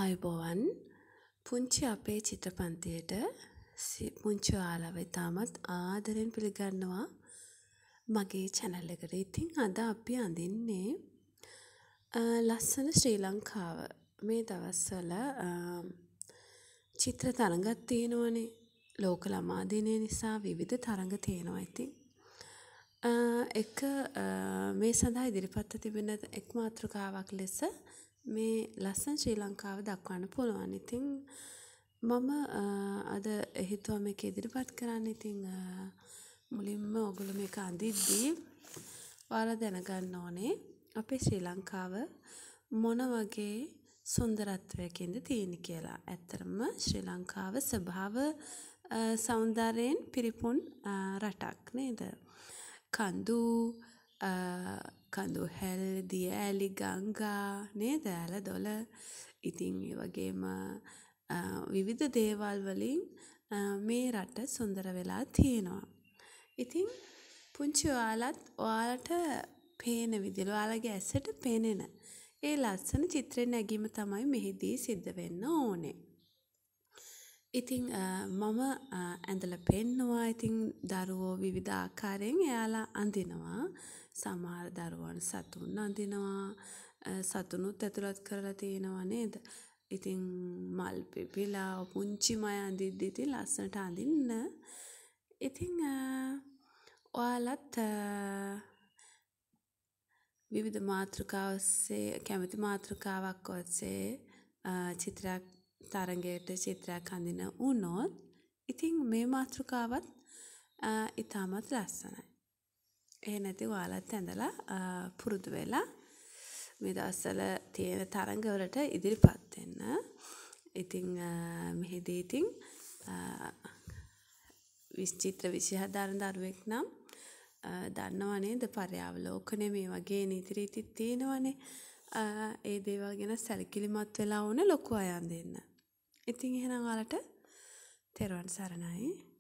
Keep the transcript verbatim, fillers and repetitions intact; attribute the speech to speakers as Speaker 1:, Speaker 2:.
Speaker 1: ආයුබෝවන් පුංචි අපේ චිත්‍රපන්තියට පුංචි ඔයාලව ඉතාමත් ආදරෙන් පිළිගන්නවා මගේ channel එකට. ඉතින් අද අපි අඳින්නේ ලස්සන ශ්‍රී ලංකාව. මේ දවස්වල චිත්‍ර තරඟක් තියෙනවනේ. ලෝක ළමා දිනය නිසා විවිධ තරඟ තියෙනවා. ඉතින් එක මේ සඳහා ඉදිරිපත්ව තිබෙන එක් මාතෘකාවක් ලෙස මේ ලස්සන ශ්‍රී ලංකාව දක්වන්න පුළුවන්. ඉතින් මම අද හිතුවා මේක ඉදිරිපත් කරන්න. ඉතින් මුලින්ම ඔයගොල්ලෝ මේක අඳිද්දී ඔයාලා දැනගන්න ඕනේ අපේ ශ්‍රී ලංකාව මොන වගේ සුන්දරත්වයකින්ද තියෙන්නේ කියලා. ඇත්තටම ශ්‍රී ලංකාව ස්වභාව සෞන්දර්යයෙන් පිරිපුන් රටක් නේද? කඳු කඳු හැල් දිය ඇලි ගංගා නේද? ඇල දොල. ඉතින් ඒ වගේම විවිධ දේවල් වලින් මේ රට සුන්දර වෙලා තියෙනවා. ඉතින් පුංචි ඔයාලත් ඔයාලට පේන විදිහට ඔයාලගේ ඇසට පෙනෙන ඒ ලස්සන චිත්‍රය නැගීම තමයි මෙහිදී සිද්ධ වෙන්න ඕනේ. ඉතින් මම ඇඳලා පෙන්නවා. ඉතින් දරුවෝ විවිධ ආකාරයෙන් එයාලා අඳිනවා. සමහර දරුවන් සතුන් අඳිනවා. සතුනුත් ඇතුළත් කරලා තියෙනවා නේද? ඉතින් මල් පිපිලා පුංචිම අය අඳිද්දි ඉතින් ලස්සනට අඳින්න. ඉතින් ඔයාලත් විවිධ මාතෘකා ඔස්සේ කැමති මාතෘකාවක් ඔස්සේ චිත්‍රයක් තරඟයට චිත්‍රයක් අඳින වුණොත් ඉතින් මේ මාතෘකාවත් ඉතාමත් ලස්සනයි. ඒ නැති ඔයාලත් ඇඳලා පුරුදු වෙලා මේ දවස්වල තියෙන තරඟවලට ඉදිරිපත් වෙන්න. ඉතින් මෙහිදී ඉතින් විචිත්‍ර විෂයදාන දරුවෙක් නම් දන්නව නේද? පර්යාවලෝකනය මේ වගේ නීති රීති තියෙනවනේ. ඒ දේවල් ගැන සැලකිලිමත් වෙලා ඕන ලොකු අය අඳින්න. ඉතින් එහෙනම් ඔයාලට තෙරුවන් සරණයි.